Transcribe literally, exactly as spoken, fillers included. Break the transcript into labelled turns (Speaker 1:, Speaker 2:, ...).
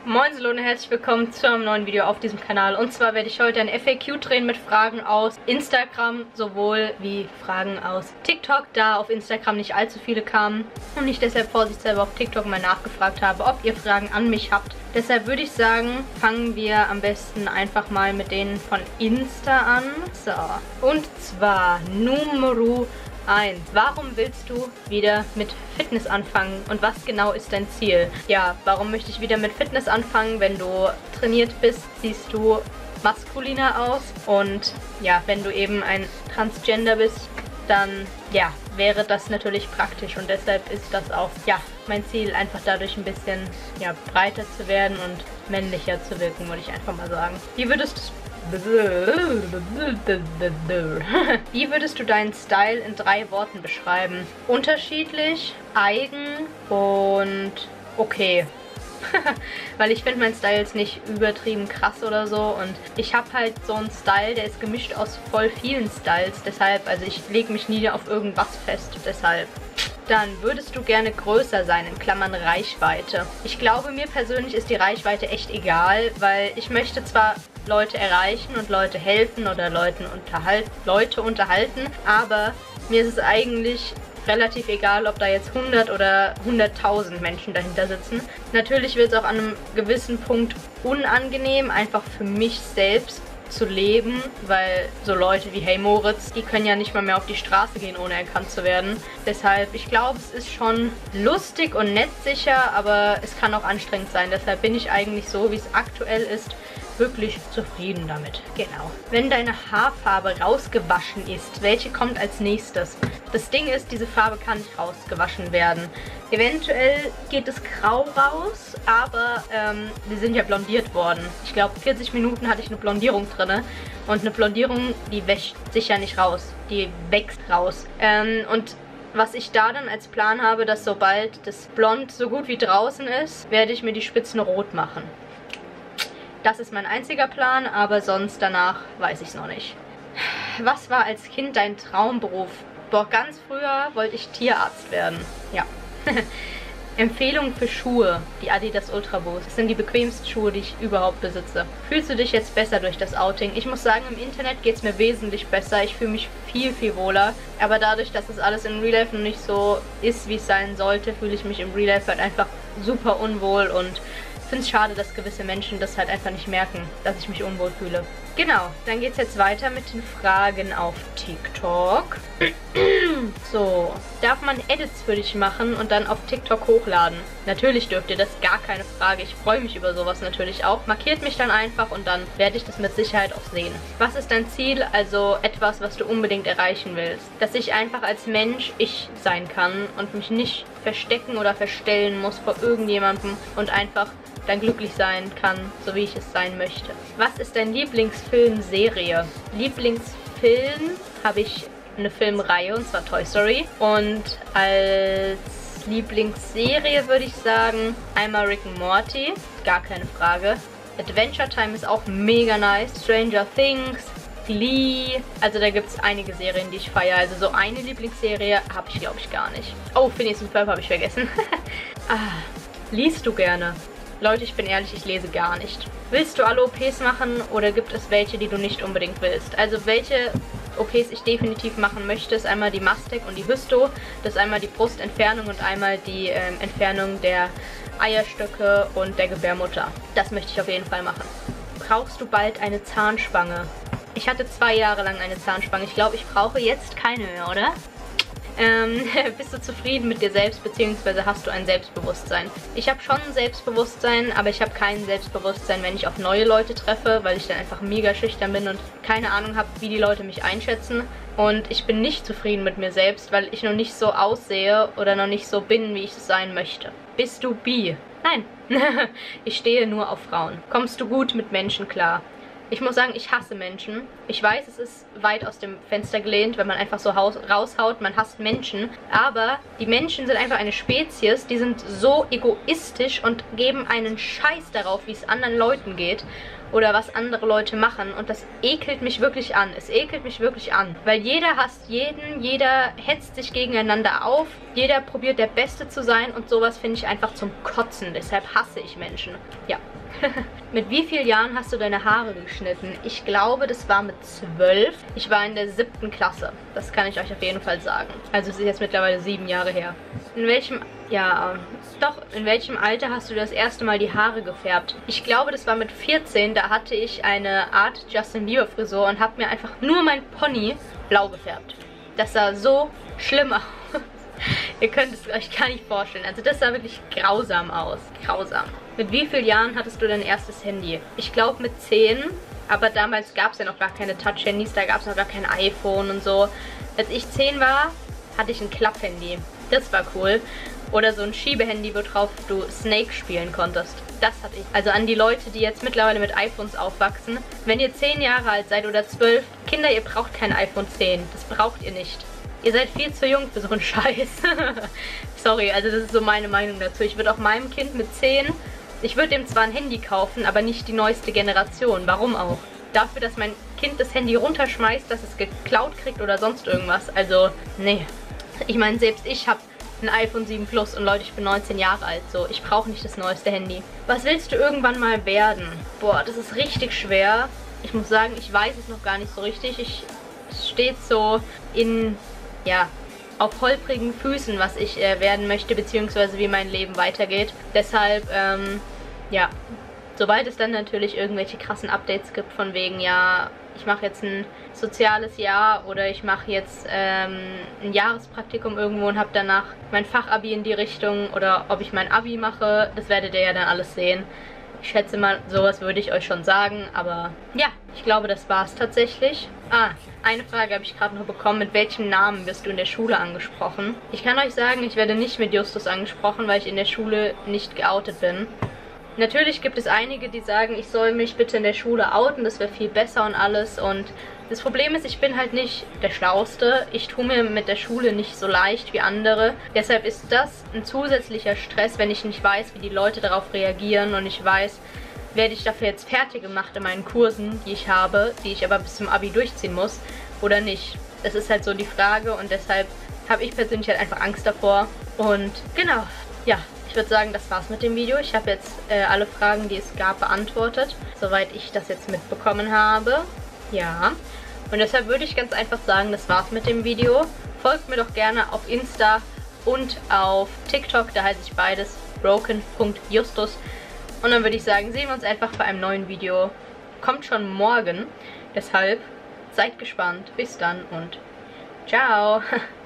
Speaker 1: Moin und herzlich willkommen zu einem neuen Video auf diesem Kanal. Und zwar werde ich heute ein F A Q drehen mit Fragen aus Instagram, sowohl wie Fragen aus TikTok, da auf Instagram nicht allzu viele kamen und ich deshalb vorsichtshalber auf TikTok mal nachgefragt habe, ob ihr Fragen an mich habt. Deshalb würde ich sagen, fangen wir am besten einfach mal mit denen von Insta an. So, und zwar Numero eins. Warum willst du wieder mit Fitness anfangen und was genau ist dein Ziel? Ja, warum möchte ich wieder mit Fitness anfangen? Wenn du trainiert bist, siehst du maskuliner aus und ja, wenn du eben ein Transgender bist, dann ja, wäre das natürlich praktisch und deshalb ist das auch ja, mein Ziel, einfach dadurch ein bisschen ja, breiter zu werden und männlicher zu wirken, würde ich einfach mal sagen. Wie würdest du Wie würdest du deinen Style in drei Worten beschreiben? Unterschiedlich, eigen und okay. Weil ich finde meinen Style jetzt nicht übertrieben krass oder so und ich habe halt so einen Style, der ist gemischt aus voll vielen Styles, deshalb, also ich lege mich nie auf irgendwas fest, deshalb. Dann würdest du gerne größer sein, in Klammern Reichweite. Ich glaube, mir persönlich ist die Reichweite echt egal, weil ich möchte zwar Leute erreichen und Leute helfen oder Leuten unterhalten, Leute unterhalten, aber mir ist es eigentlich relativ egal, ob da jetzt hundert oder hunderttausend Menschen dahinter sitzen. Natürlich wird es auch an einem gewissen Punkt unangenehm, einfach für mich selbst zu leben, weil so Leute wie Hey Moritz, die können ja nicht mal mehr auf die Straße gehen, ohne erkannt zu werden. Deshalb, ich glaube, es ist schon lustig und nett sicher, aber es kann auch anstrengend sein. Deshalb bin ich eigentlich so, wie es aktuell ist, wirklich zufrieden damit. Genau. Wenn deine Haarfarbe rausgewaschen ist, welche kommt als nächstes? Das Ding ist, diese Farbe kann nicht rausgewaschen werden. Eventuell geht es grau raus, aber ähm, wir sind ja blondiert worden. Ich glaube, vierzig Minuten hatte ich eine Blondierung drin. Und eine Blondierung, die wäscht sich ja nicht raus. Die wächst raus. Ähm, und was ich da dann als Plan habe, dass sobald das Blond so gut wie draußen ist, werde ich mir die Spitzen rot machen. Das ist mein einziger Plan, aber sonst danach weiß ich es noch nicht. Was war als Kind dein Traumberuf? Boah, ganz früher wollte ich Tierarzt werden. Ja. Empfehlung für Schuhe. Die Adidas Ultra Boost. Das sind die bequemsten Schuhe, die ich überhaupt besitze. Fühlst du dich jetzt besser durch das Outing? Ich muss sagen, im Internet geht es mir wesentlich besser. Ich fühle mich viel, viel wohler. Aber dadurch, dass es alles in Real Life noch nicht so ist, wie es sein sollte, fühle ich mich im Real Life halt einfach super unwohl und ich finde es schade, dass gewisse Menschen das halt einfach nicht merken, dass ich mich unwohl fühle. Genau, dann geht es jetzt weiter mit den Fragen auf TikTok. So, darf man Edits für dich machen und dann auf TikTok hochladen? Natürlich dürft ihr das, gar keine Frage. Ich freue mich über sowas natürlich auch. Markiert mich dann einfach und dann werde ich das mit Sicherheit auch sehen. Was ist dein Ziel? Also etwas, was du unbedingt erreichen willst. Dass ich einfach als Mensch ich sein kann und mich nicht verstecken oder verstellen muss vor irgendjemandem und einfach dann glücklich sein kann, so wie ich es sein möchte. Was ist dein Lieblingsfilm, Serie? Lieblingsfilm habe ich eine Filmreihe, und zwar Toy Story. Und als Lieblingsserie würde ich sagen, einmal Rick and Morty, gar keine Frage. Adventure Time ist auch mega nice. Stranger Things, Glee, also da gibt es einige Serien, die ich feiere. Also so eine Lieblingsserie habe ich, glaube ich, gar nicht. Oh, Phineas und Ferb habe ich vergessen. Ah, liest du gerne? Leute, ich bin ehrlich, ich lese gar nicht. Willst du alle O Ps machen oder gibt es welche, die du nicht unbedingt willst? Also welche O Ps ich definitiv machen möchte, ist einmal die Mastec und die Hysto. Das ist einmal die Brustentfernung und einmal die ähm, Entfernung der Eierstöcke und der Gebärmutter. Das möchte ich auf jeden Fall machen. Brauchst du bald eine Zahnspange? Ich hatte zwei Jahre lang eine Zahnspange. Ich glaube, ich brauche jetzt keine mehr, oder? Ähm, bist du zufrieden mit dir selbst, beziehungsweise hast du ein Selbstbewusstsein? Ich habe schon ein Selbstbewusstsein, aber ich habe kein Selbstbewusstsein, wenn ich auf neue Leute treffe, weil ich dann einfach mega schüchtern bin und keine Ahnung habe, wie die Leute mich einschätzen. Und ich bin nicht zufrieden mit mir selbst, weil ich noch nicht so aussehe oder noch nicht so bin, wie ich es sein möchte. Bist du bi? Nein. Ich stehe nur auf Frauen. Kommst du gut mit Menschen klar? Ich muss sagen, ich hasse Menschen. Ich weiß, es ist weit aus dem Fenster gelehnt, wenn man einfach so raushaut. Man hasst Menschen. Aber die Menschen sind einfach eine Spezies, die sind so egoistisch und geben einen Scheiß darauf, wie es anderen Leuten geht. Oder was andere Leute machen. Und das ekelt mich wirklich an. Es ekelt mich wirklich an. Weil jeder hasst jeden, jeder hetzt sich gegeneinander auf. Jeder probiert der Beste zu sein. Und sowas finde ich einfach zum Kotzen. Deshalb hasse ich Menschen. Ja. Mit wie vielen Jahren hast du deine Haare geschnitten? Ich glaube, das war mit zwölf. Ich war in der siebten Klasse. Das kann ich euch auf jeden Fall sagen. Also es ist jetzt mittlerweile sieben Jahre her. In welchem... Ja, doch, in welchem Alter hast du das erste Mal die Haare gefärbt? Ich glaube, das war mit vierzehn. Da hatte ich eine Art Justin Bieber Frisur und habe mir einfach nur mein Pony blau gefärbt. Das sah so schlimm aus. Ihr könnt es euch gar nicht vorstellen. Also das sah wirklich grausam aus. Grausam. Mit wie vielen Jahren hattest du dein erstes Handy? Ich glaube mit zehn. Aber damals gab es ja noch gar keine Touch-Handys. Da gab es noch gar kein iPhone und so. Als ich zehn war, hatte ich ein Klapp-Handy. Das war cool. Oder so ein Schiebehandy, worauf du Snake spielen konntest. Das hatte ich. Also an die Leute, die jetzt mittlerweile mit iPhones aufwachsen. Wenn ihr zehn Jahre alt seid oder zwölf, Kinder, ihr braucht kein iPhone zehn. Das braucht ihr nicht. Ihr seid viel zu jung für so einen Scheiß. Sorry, also das ist so meine Meinung dazu. Ich würde auch meinem Kind mit zehn, ich würde ihm zwar ein Handy kaufen, aber nicht die neueste Generation. Warum auch? Dafür, dass mein Kind das Handy runterschmeißt, dass es geklaut kriegt oder sonst irgendwas. Also, nee. Ich meine, selbst ich habe ein iPhone sieben Plus und Leute, ich bin neunzehn Jahre alt, so. Ich brauche nicht das neueste Handy. Was willst du irgendwann mal werden? Boah, das ist richtig schwer. Ich muss sagen, ich weiß es noch gar nicht so richtig. Ich, es steht so in... ja, auf holprigen Füßen, was ich äh, werden möchte, beziehungsweise wie mein Leben weitergeht. Deshalb, ähm, ja, sobald es dann natürlich irgendwelche krassen Updates gibt, von wegen, ja, ich mache jetzt ein soziales Jahr oder ich mache jetzt ähm, ein Jahrespraktikum irgendwo und habe danach mein Fachabi in die Richtung oder ob ich mein Abi mache, das werdet ihr ja dann alles sehen. Ich schätze mal, sowas würde ich euch schon sagen, aber ja, ich glaube, das war's tatsächlich. Ah, eine Frage habe ich gerade noch bekommen. Mit welchem Namen wirst du in der Schule angesprochen? Ich kann euch sagen, ich werde nicht mit Justus angesprochen, weil ich in der Schule nicht geoutet bin. Natürlich gibt es einige, die sagen, ich soll mich bitte in der Schule outen, das wäre viel besser und alles. Und das Problem ist, ich bin halt nicht der Schlauste. Ich tue mir mit der Schule nicht so leicht wie andere. Deshalb ist das ein zusätzlicher Stress, wenn ich nicht weiß, wie die Leute darauf reagieren und ich weiß, werde ich dafür jetzt fertig gemacht in meinen Kursen, die ich habe, die ich aber bis zum Abi durchziehen muss oder nicht. Das ist halt so die Frage und deshalb habe ich persönlich halt einfach Angst davor. Und genau, ja. Ich würde sagen, das war's mit dem Video. Ich habe jetzt äh, alle Fragen, die es gab, beantwortet, soweit ich das jetzt mitbekommen habe. Ja. Und deshalb würde ich ganz einfach sagen, das war's mit dem Video. Folgt mir doch gerne auf Insta und auf TikTok, da heiße ich beides broken punkt justus. Und dann würde ich sagen, sehen wir uns einfach bei einem neuen Video. Kommt schon morgen. Deshalb seid gespannt. Bis dann und ciao.